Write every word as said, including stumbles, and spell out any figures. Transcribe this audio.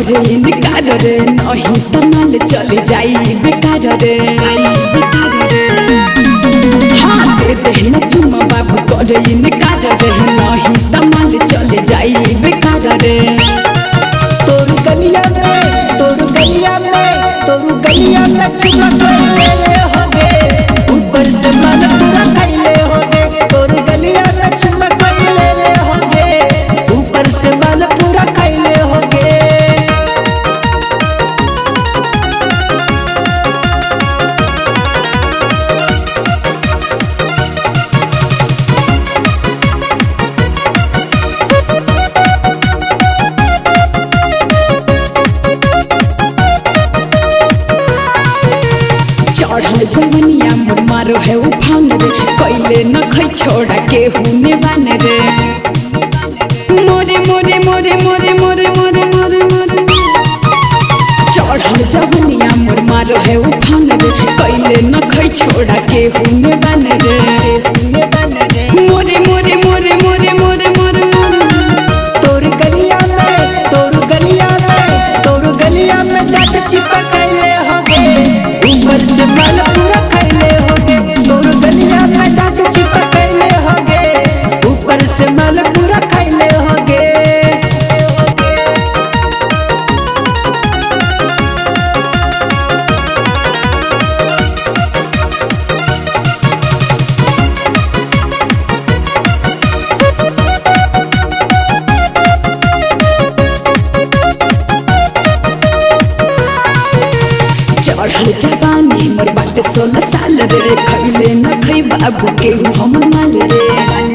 करे इनकार रे नहीं त माल चले जाई बेकार रे हाँ दे दे न चुम्मा बाबू करे इनकार रे नहीं त माल चले जाई बेकार रे तोर गलिया में तोर गलिया में तोर गलिया में चुम्मा ले हो गे ऊपर से माल पूरा खैले हो गे तोर गलिया में चुम्मा ले ले हो गे ऊपर से माल पूरा खैले हो गे चढ़ल जवनिया मोर मारो है उफान रे कैले न खै छोड़ा के हुने बान रे मोरे मोरे मोरे मोरे मोरे मोरे मोरे मोरे चढ़ल जवनिया मोर मारो है उफान रे कैले न खै छोड़ा के हुने बान रे मोरे मोरे मोरे मोरे मोरे मोरे तोर गलिया में तोर गलिया में तोर गलिया में दांत चिपकले हो गे ऊपर से माल पूरा खैले हो गे तोर गलिया में दांत चिपकले हो गे ऊपर से माल पूरा खैले हो गे चढ़ल जवानी मोर बाटे सोलह साल रे खैले न खै बाबू के हम माल रे